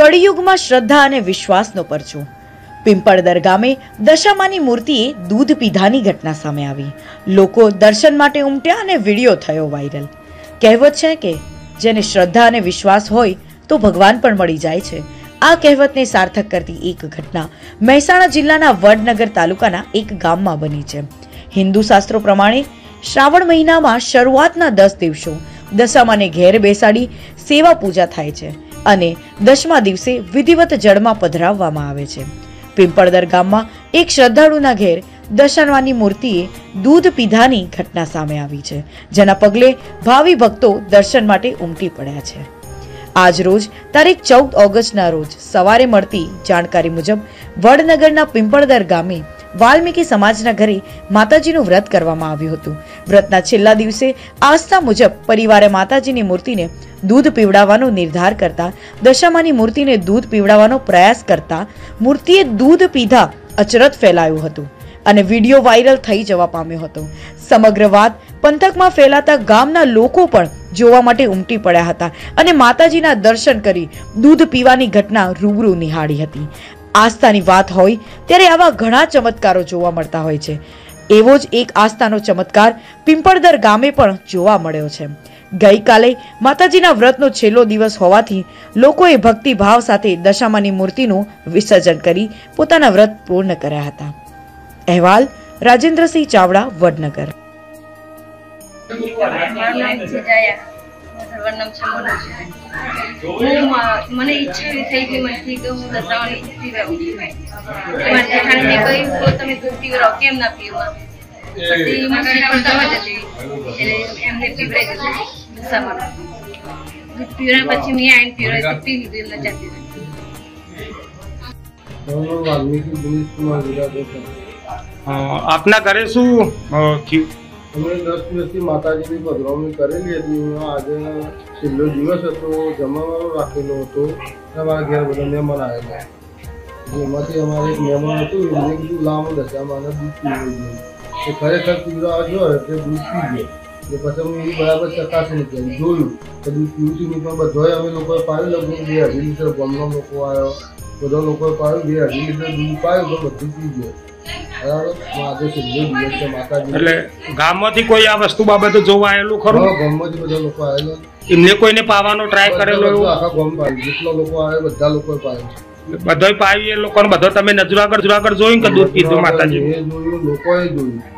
કળિયુગમાં શ્રદ્ધા અને વિશ્વાસનો પરચો। પિંપળદર ગામે દશામાની મૂર્તિએ દૂધ પીધાની ઘટના સામે આવી। લોકો દર્શન માટે ઉમટ્યા અને વિડીયો થયો વાયરલ। કહેવત છે કે જેને શ્રદ્ધા અને વિશ્વાસ હોય તો ભગવાન પણ મળી જાય છે। આ કહેવતને સાર્થક કરતી એક ઘટના મહેસાણા જિલ્લાના વડનગર તાલુકાના એક ગામમાં બની છે। હિન્દુ શાસ્ત્રો પ્રમાણે શ્રાવણ મહિનામાં શરૂઆતના 10 દિવસો દશામાને ઘેર બેસાડી સેવા પૂજા થાય છે અને 10મા દિવસે વિધિવત જળમાં પધરાવવામાં આવે છે। પિંપળદર ગામમાં એક શ્રદ્ધાળુના ઘેર દશામાની મૂર્તિએ દૂધ પીધાની ઘટના સામે આવી છે, જેના પગલે ભાવિ ભક્તો દર્શન માટે ઉમટી પડ્યા છે। આજ રોજ તારીખ 14 ઓગસ્ટના રોજ સવારે મળતી જાણકારી મુજબ વડનગરના પિંપળદર ગામે વાલ્મીકી સમાજના ઘરે માતાજીનું વ્રત કરવામાં આવ્યું હતું। વ્રતના છેલ્લા દિવસે આસ્થા મુજબ પરિવારે માતાજીની મૂર્તિને દૂધ પીવડાવવાનો નિર્ધાર કરતા દશામાની મૂર્તિને દૂધ પીવડાવવાનો પ્રયાસ કરતા મૂર્તિએ દૂધ પીધા અચરજ ફેલાયું હતું અને વિડીયો વાયરલ થઈ જવા પામ્યો હતો। સમગ્ર વાત પંથકમાં ફેલાતા ગામના લોકો પણ જોવા માટે ઉમટી પડ્યા હતા અને માતાજીના દર્શન કરી દૂધ પીવાની ઘટના રૂબરૂ નિહાળી હતી। આસ્થાની વાત હોય ત્યારે આવા ઘણા ચમત્કારો જોવા મળતા હોય છે। એવો જ એક આસ્થાનો ચમત્કાર પિંપળદર ગામે પણ જોવા મળ્યો છે। ગઈકાલે માતાજીના વ્રતનો છેલ્લો દિવસ હોવાથી લોકોએ ભક્તિ ભાવ સાથે દશામાની મૂર્તિનું વિસર્જન કરી પોતાના વ્રત પૂર્ણ કર્યા હતા। અહેવાલ રાજેન્દ્રસિંહ ચાવડા, વડનગર। મને ઈચ્છા એવી થઈ ગઈ મને કે હું દશામાની પીવડાવું છું। મારી જેઠાણીને કહ્યું કે તમે દૂધ પીવડાવો, કેમ ના પીવા? પછી માસી પણ તમે જતી એમને પીવડાવી દીધું દશામાનું દૂધ પીવડાવ્યા। પછી મેં આવીને પીવડાવી પી લીધું એમને જાતી। આપના ઘરે શું થયું? અમે 10 દિવસથી માતાજીની પધરાવણી કરેલી હતી। આજે છેલ્લો દિવસ હતો, જમવાનો રાખેલો હતો। અમારા ઘેર બધા મહેમાન આવેલા, જેમાંથી અમારે એક મહેમાન હતું એમને કીધું લાંબો દશામાને દૂધ પીવું જોઈએ, એ ખરેખર પીવડાવવા જો એટલે દૂધ પી ગયો। પછી અમે એની બરાબર ચકાસણી કરી, જોયું કે દૂધ પીવું છું નહીં, પણ બધોય અમે લોકોએ પાયું। લગભગ 2.5 લીટર ગામના લોકો આવ્યો, બધા લોકોએ પાયું, 2.5 લીટર દૂધ પાયું તો બધું પી ગયો। એટલે ગામમાંથી કોઈ આ વસ્તુ બાબતે જોવા આવેલું ખરું? ગામમાંથી બધા લોકો આવેલા, એમને કોઈને પાવાનો ટ્રાય કરેલો? આખા ગામ પાયું, જેટલા લોકો આવે બધા લોકોએ પાયું, બધોય પાયું। એ લોકોને બધો તમે નજર આગળ જોયું કે દૂધ પીધું માતાજી? એ જોયું, લોકોએ જોયું।